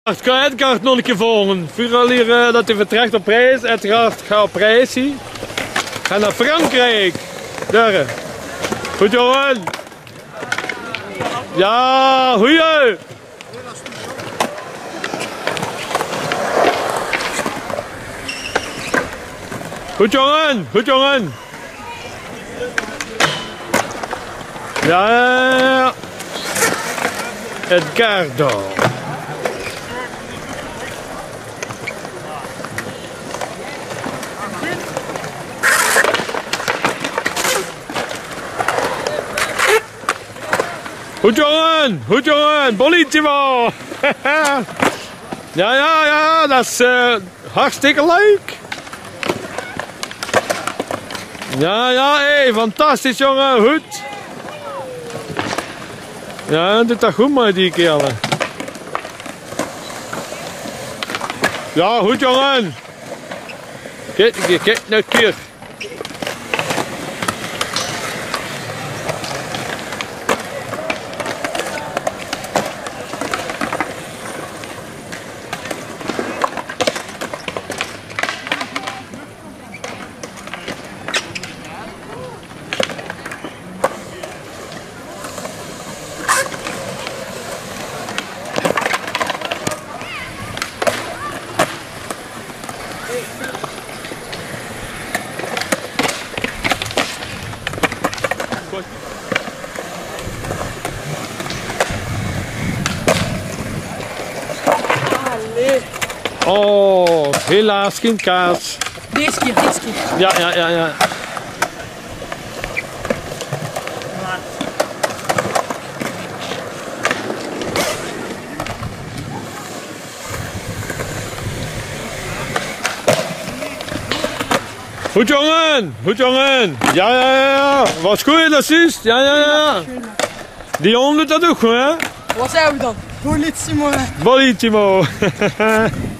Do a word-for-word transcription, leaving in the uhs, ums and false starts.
Kan Edgar nog een keer volgen? Vooral hier uh, dat hij vertrekt op reis. Edgar gaat op reis hier. Ga naar Frankrijk. Daar. Goed jongen. Ja, goeie. Goed jongen, goed jongen. Ja, ja, ja. Edgardo. Goed jongen, goed jongen, Bolitimo. Ja, ja, ja, dat is uh, hartstikke leuk. Ja, ja, hé, fantastisch jongen, goed. Ja, doet dat goed maar die kerel. Ja, goed jongen. Kijk, kijk, kijk, nou keer. Oh, helaas geen kaas. Deze keer, deze keer. Ja, ja, ja, ja. Goed jongen, goed jongen. Ja, ja, ja. Was goed, dat is. Ja, ja, ja. Die hond doet dat ook goed, hè? Wat zijn we dan? Bolitimo. Bolitimo.